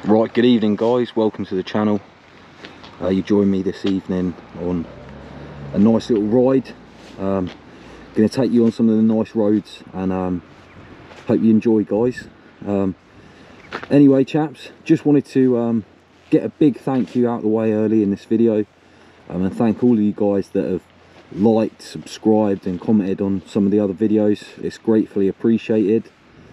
Right, good evening guys, welcome to the channel. You join me this evening on a nice little ride. Going to take you on some of the nice roads and hope you enjoy, guys. Anyway chaps, just wanted to get a big thank you out of the way early in this video, and thank all of you guys that have liked, subscribed and commented on some of the other videos. It's gratefully appreciated.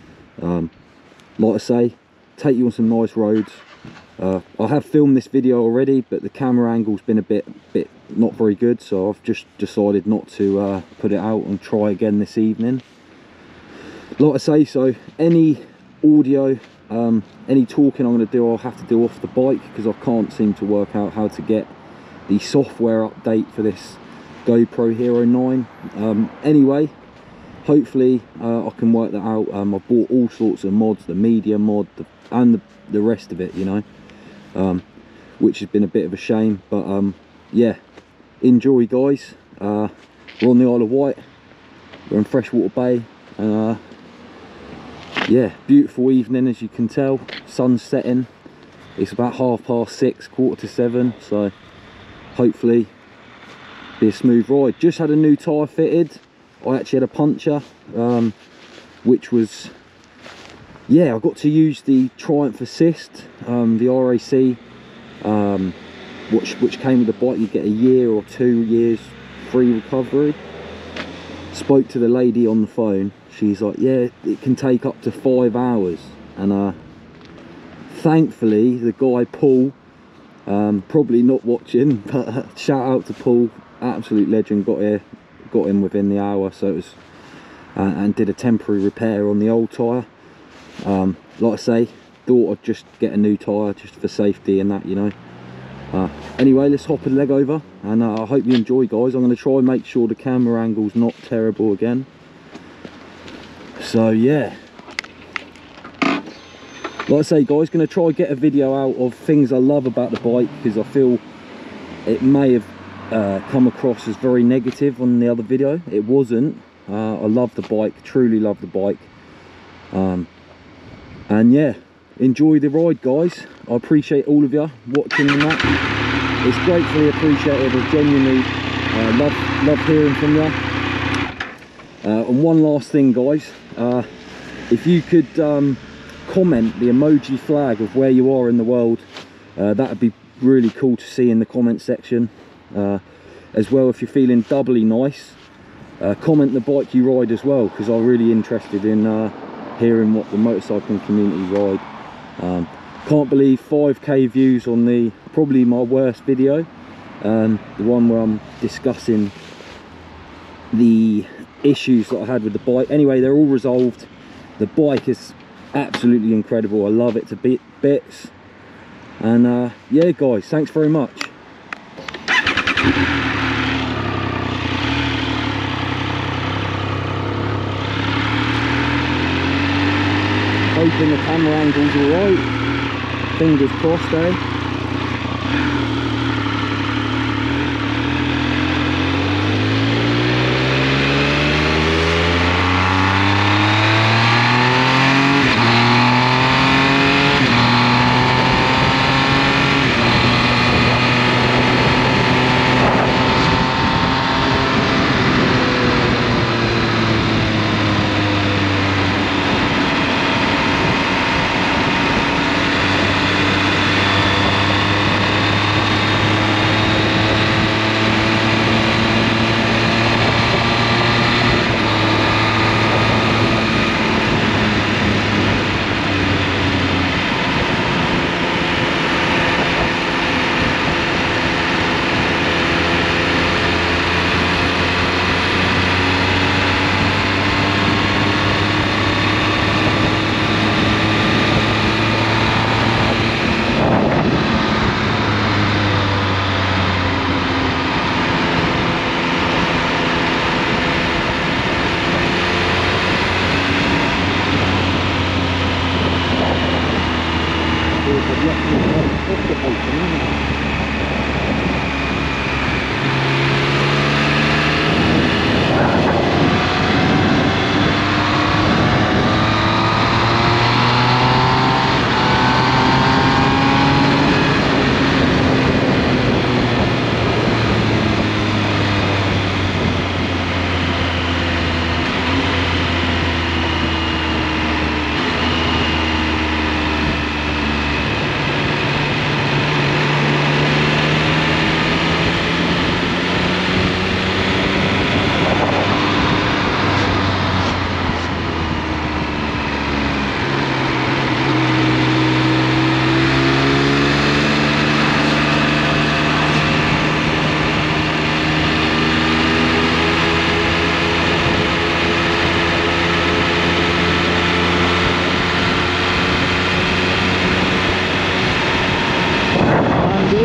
Like I say, take you on some nice roads. I have filmed this video already, but the camera angle's been a bit not very good, so I've just decided not to put it out and try again this evening. Like I say, so any audio, any talking I'm going to do, I'll have to do off the bike, because I can't seem to work out how to get the software update for this GoPro Hero 9. Anyway, hopefully I can work that out. I bought all sorts of mods, the media mod and the rest of it, you know, which has been a bit of a shame, but yeah, enjoy guys. We're on the Isle of Wight, we're in Freshwater Bay, and yeah, beautiful evening, as you can tell. Sun's setting, it's about 6:30, 6:45, so hopefully be a smooth ride. Just had a new tyre fitted. I actually had a puncture, which was, yeah, I got to use the Triumph Assist, the RAC, which came with the bike. You get a year or 2 years free recovery. Spoke to the lady on the phone. She's like, yeah, it can take up to 5 hours. And thankfully, the guy Paul, probably not watching, but shout out to Paul, absolute legend, got in within the hour. So it was, and did a temporary repair on the old tyre. Like I say, thought I'd just get a new tyre just for safety and that, you know. Anyway, let's hop a leg over, and I hope you enjoy, guys. I'm going to try and make sure the camera angle's not terrible again. So yeah, like I say guys, going to try and get a video out of things I love about the bike, because I feel it may have come across as very negative on the other video. It wasn't. I love the bike, truly love the bike. And yeah, enjoy the ride guys. I appreciate all of you watching and that. It's gratefully appreciated. I genuinely love hearing from you. And one last thing guys, if you could comment the emoji flag of where you are in the world, that would be really cool to see in the comment section. As well, if you're feeling doubly nice, comment the bike you ride as well, because I'm really interested in hearing what the motorcycling community ride. Can't believe 5k views on the probably my worst video, the one where I'm discussing the issues that I had with the bike. Anyway, they're all resolved. The bike is absolutely incredible. I love it to bits. And yeah guys, thanks very much. Hoping the camera angle's alright. Fingers crossed, eh?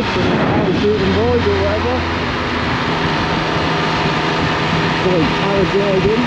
parachuting ride or whatever. Sorry, paragliding.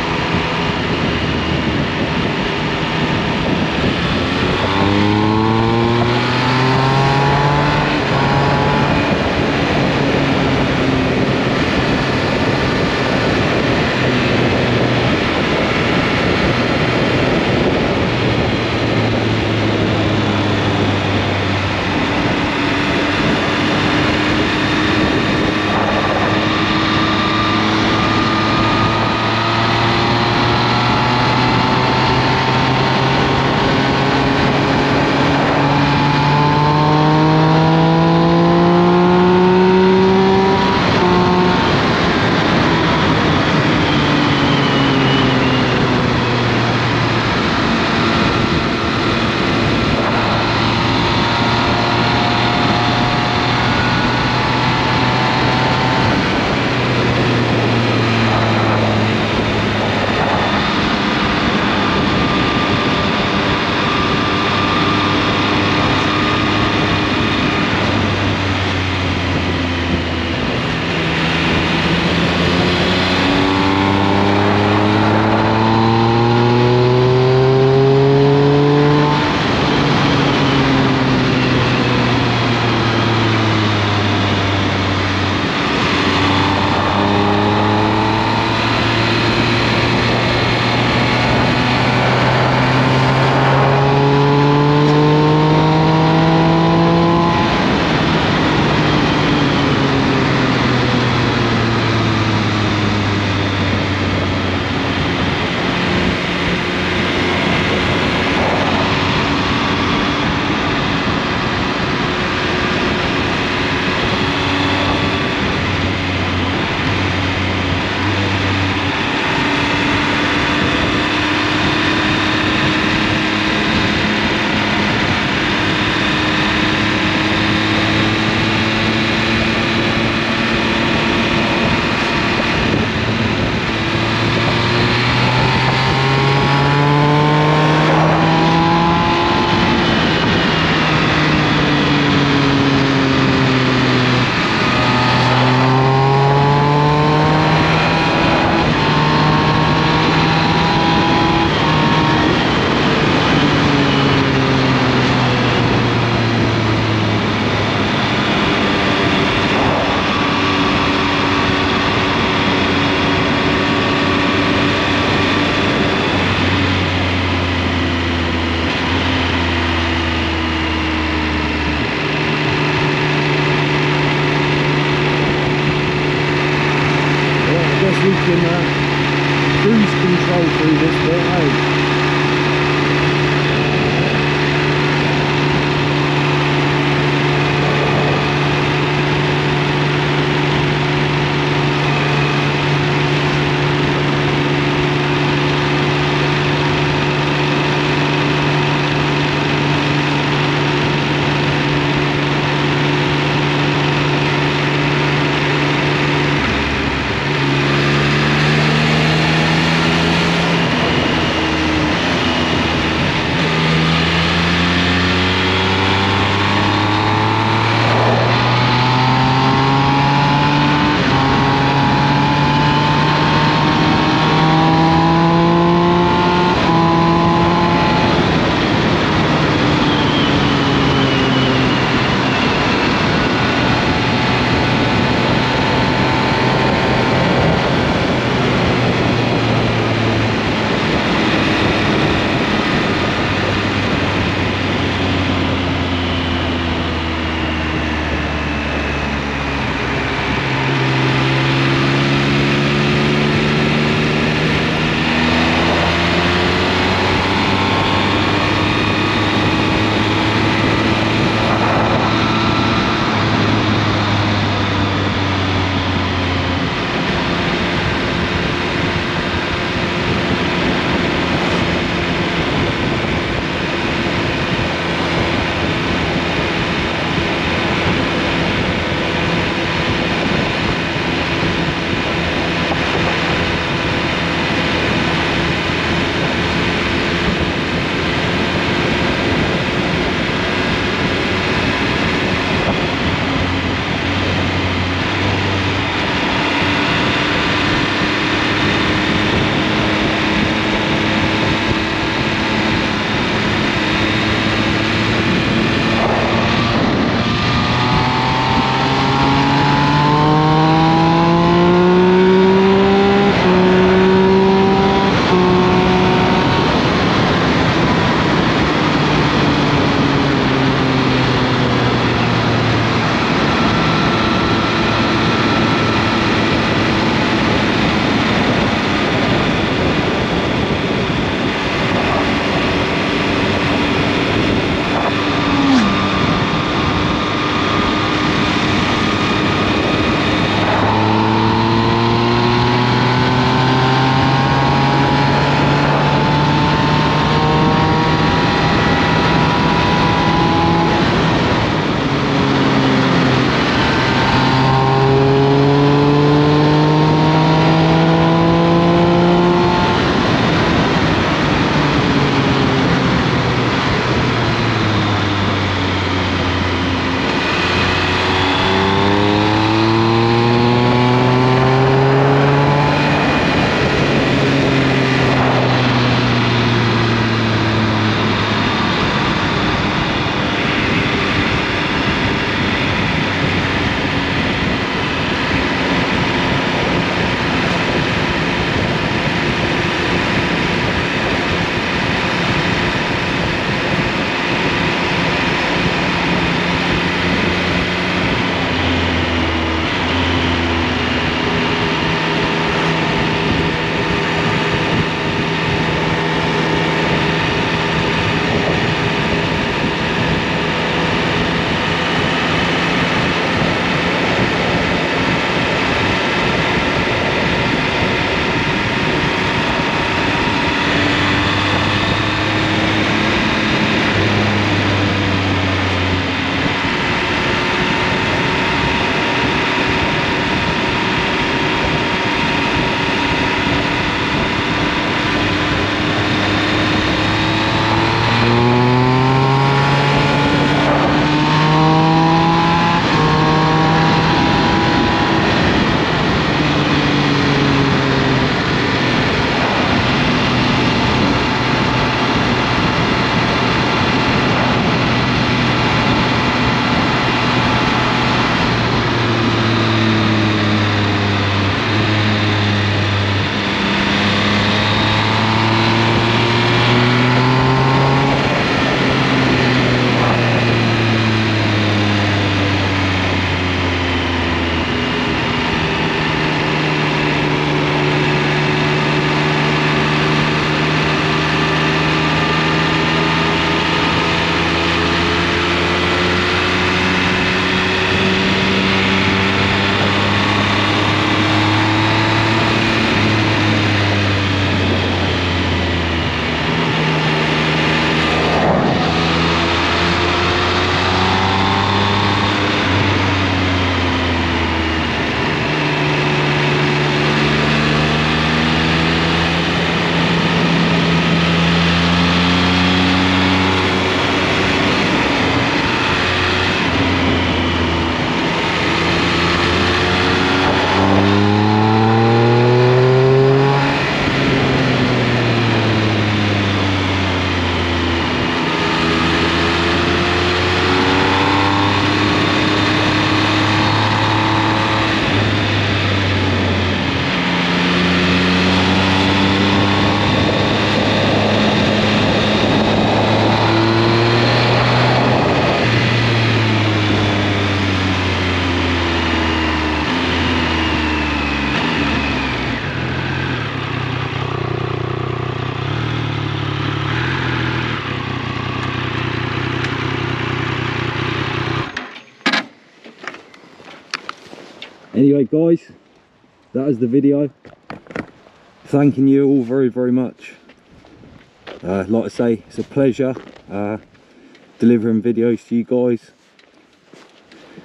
Anyway guys, that is the video. Thanking you all very much. Like I say, it's a pleasure delivering videos to you guys.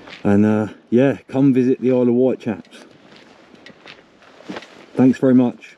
And yeah, come visit the Isle of Wight, chaps. Thanks very much.